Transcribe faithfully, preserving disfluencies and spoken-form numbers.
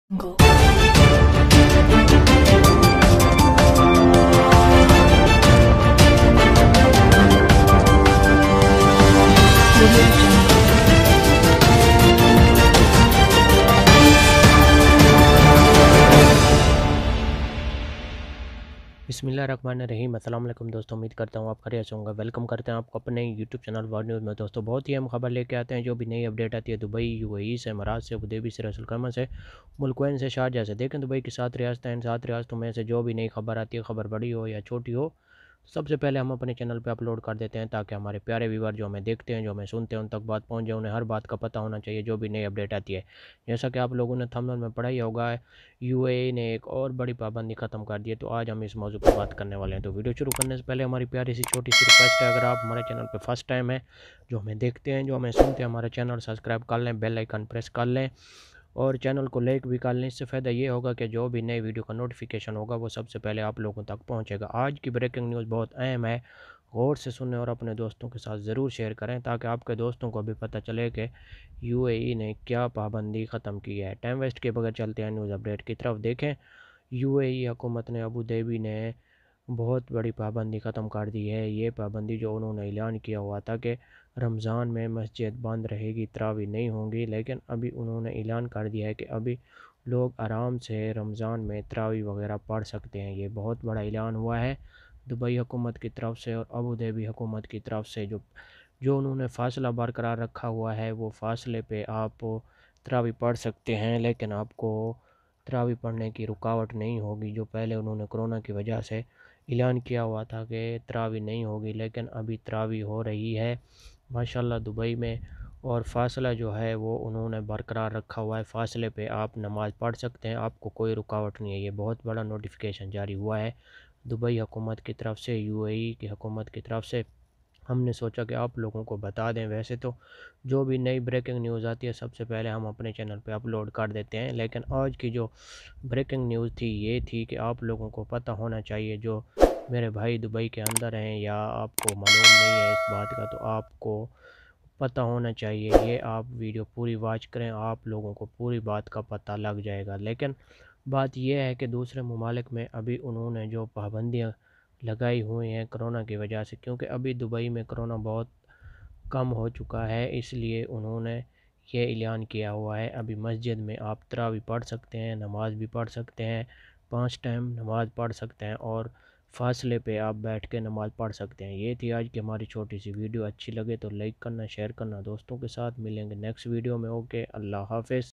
Go. بسم اللہ الرحمن الرحیم۔ السلام علیکم دوستوں، امید کرتا ہوں آپ خیریت سے ہوں گے۔ ویلکم کرتے ہیں آپ کو اپنے یوٹیوب چینل بارے نیوز میں۔ دوستوں بہت ہی اہم خبر لے کے آتے ہیں، جو بھی نئی اپڈیٹ آتی ہے دبئی، یو اے ای سے، امارات سے، ابوظہبی سے، رسول خیمہ سے، ملکوین سے، شارجہ سے۔ دیکھیں دبئی کی سات ریاستیں ہیں، سات ریاستوں میں سے جو بھی نئی خبر آتی ہے، خبر بڑی ہو یا چھوٹی ہو، سب سے پہلے ہم اپنے چینل پہ اپلوڈ کر دیتے ہیں، تاکہ ہمارے پیارے ویور جو ہمیں دیکھتے ہیں، جو ہمیں سنتے ہیں، ان تک بات پہنچ جائے، انہیں ہر بات کا پتہ ہونا چاہیے جو بھی نئی اپڈیٹ آتی ہے۔ جیسا کہ آپ لوگوں نے تھمبنیل میں پڑھا ہی ہوگا، یو اے ای نے ایک اور بڑی پابندی ختم کر دی ہے، تو آج ہم اس موضوع پر بات کرنے والے ہیں۔ تو ویڈیو شروع کرنے سے پہلے ہماری پیاری سی چھوٹی سی ریکویسٹ ہے، اگر آپ ہمارے چینل پہ فرسٹ ٹائم ہیں، جو ہمیں دیکھتے ہیں، جو ہمیں سنتے ہیں، ہمارا چینل سبسکرائب کر لیں، بیل آئیکن پریس کر لیں اور چینل کو لائک بھی کر لیں۔ اس سے فائدہ یہ ہوگا کہ جو بھی نئی ویڈیو کا نوٹیفیکیشن ہوگا وہ سب سے پہلے آپ لوگوں تک پہنچے گا۔ آج کی بریکنگ نیوز بہت اہم ہے، غور سے سنیں اور اپنے دوستوں کے ساتھ ضرور شیئر کریں، تاکہ آپ کے دوستوں کو بھی پتہ چلے کہ یو اے ای نے کیا پابندی ختم کی ہے۔ ٹائم ویسٹ کے بغیر چلتے ہیں نیوز اپڈیٹ کی طرف۔ دیکھیں یو اے ای حکومت نے ابوظہبی نے بہت بڑی پابندی ختم کر دی ہے۔ یہ پابندی جو انہوں نے اعلان کیا ہوا تھا کہ رمضان میں مسجد بند رہے گی، تراویح نہیں ہوں گی، لیکن ابھی انہوں نے اعلان کر دیا ہے کہ ابھی لوگ آرام سے رمضان میں تراویح وغیرہ پڑھ سکتے ہیں۔ یہ بہت بڑا اعلان ہوا ہے دبئی حکومت کی طرف سے اور ابوظہبی حکومت کی طرف سے۔ جو جو انہوں نے فاصلہ برقرار رکھا ہوا ہے، وہ فاصلے پہ آپ تراویح پڑھ سکتے ہیں، لیکن آپ کو تراویح پڑھنے کی رکاوٹ نہیں ہوگی۔ جو پہلے انہوں نے کرونا کی وجہ سے اعلان کیا ہوا تھا کہ تراویح نہیں ہوگی، لیکن ابھی تراویح ہو رہی ہے ماشاءاللہ دبئی میں، اور فاصلہ جو ہے وہ انہوں نے برقرار رکھا ہوا ہے۔ فاصلے پہ آپ نماز پڑھ سکتے ہیں، آپ کو کوئی رکاوٹ نہیں ہے۔ یہ بہت بڑا نوٹیفیکیشن جاری ہوا ہے دبئی حکومت کی طرف سے، یو اے ای کی حکومت کی طرف سے۔ ہم نے سوچا کہ آپ لوگوں کو بتا دیں۔ ویسے تو جو بھی نئی بریکنگ نیوز آتی ہے سب سے پہلے ہم اپنے چینل پہ اپلوڈ کر دیتے ہیں، لیکن آج کی جو بریکنگ نیوز تھی یہ تھی کہ آپ لوگوں کو پتہ ہونا چاہیے، جو میرے بھائی دبئی کے اندر ہیں یا آپ کو معلوم نہیں ہے اس بات کا، تو آپ کو پتہ ہونا چاہیے۔ یہ آپ ویڈیو پوری واچ کریں، آپ لوگوں کو پوری بات کا پتہ لگ جائے گا۔ لیکن بات یہ ہے کہ دوسرے ممالک میں ابھی انہوں نے جو پابندیاں لگائی ہوئی ہیں کرونا کی وجہ سے، کیونکہ ابھی دبئی میں کرونا بہت کم ہو چکا ہے، اس لیے انہوں نے یہ اعلان کیا ہوا ہے ابھی مسجد میں آپ تراویح پڑھ سکتے ہیں، نماز بھی پڑھ سکتے ہیں، پانچ ٹائم نماز پڑھ سکتے ہیں، اور فاصلے پہ آپ بیٹھ کے نماز پڑھ سکتے ہیں۔ یہ تھی آج کی ہماری چھوٹی سی ویڈیو۔ اچھی لگے تو لائک کرنا، شیئر کرنا دوستوں کے ساتھ۔ ملیں گے نیکسٹ ویڈیو میں۔ اوکے، اللہ حافظ۔